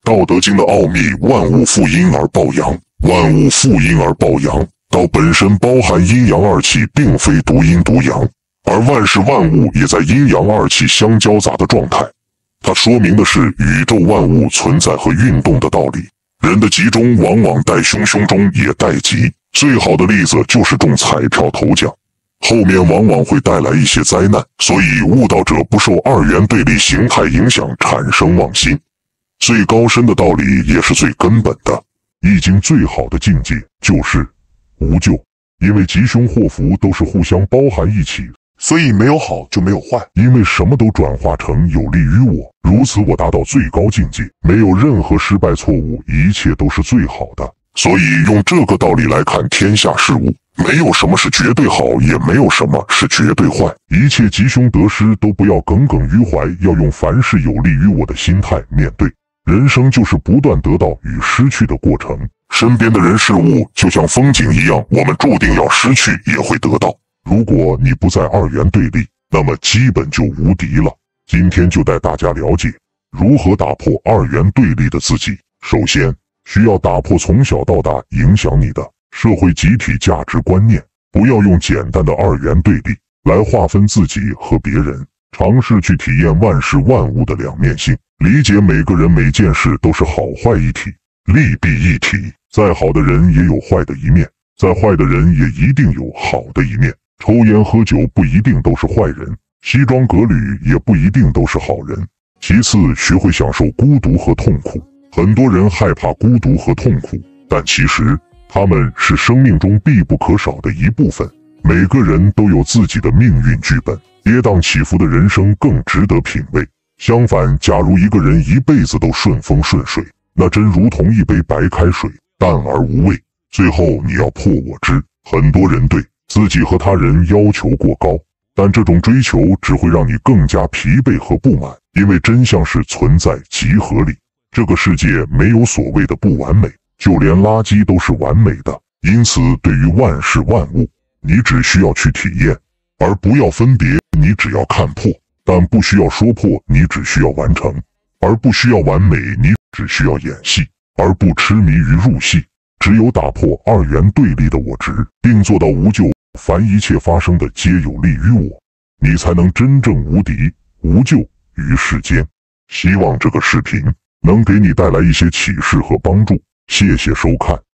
道德经的奥秘，万物负阴而抱阳，万物负阴而抱阳。道本身包含阴阳二气，并非独阴独阳，而万事万物也在阴阳二气相交杂的状态。它说明的是宇宙万物存在和运动的道理。人的吉中往往带凶，凶中也带吉。最好的例子就是中彩票头奖，后面往往会带来一些灾难。所以悟道者不受二元对立形态影响，产生妄心。最高深的道理也是最根本的，易经最好的境界就是无咎，因为吉凶祸福都是互相包含一起， 所以没有好就没有坏， 因为什么都转化成有利于我，如此我达到最高境界，没有任何失败错误，一切都是最好的。所以用这个道理来看天下事物，没有什么是绝对好，也没有什么是绝对坏，一切吉凶得失都不要耿耿于怀，要用凡事有利于我的心态面对。人生就是不断得到与失去的过程，身边的人事物就像风景一样，我们注定要失去也会得到。如果你不在二元对立，那么基本就无敌了。今天就带大家了解如何打破二元对立的自己。首先需要打破从小到大影响你的社会集体价值观念，不要用简单的二元对立来划分自己和别人，尝试去体验万事万物的两面性，理解每个人每件事都是好坏一体，利弊一体。再好的人也有坏的一面，再坏的人也一定有好的一面。抽烟喝酒不一定都是坏人，西装革履也不一定都是好人。其次，学会享受孤独和痛苦。很多人害怕孤独和痛苦，但其实他们是生命中必不可少的一部分。每个人都有自己的命运剧本，跌宕起伏的人生更值得品味。相反，假如一个人一辈子都顺风顺水，那真如同一杯白开水，淡而无味。最后你要破我知，很多人对自己和他人要求过高，但这种追求只会让你更加疲惫和不满，因为真相是存在即合理。这个世界没有所谓的不完美，就连垃圾都是完美的。因此，对于万事万物，你只需要去体验，而不要分别。你只要看破，但不需要说破；你只需要完成，而不需要完美；你只需要演戏，而不痴迷于入戏。只有打破二元对立的我执，并做到无咎，凡一切发生的皆有利于我，你才能真正无敌无咎于世间。希望这个视频能给你带来一些启示和帮助，谢谢收看。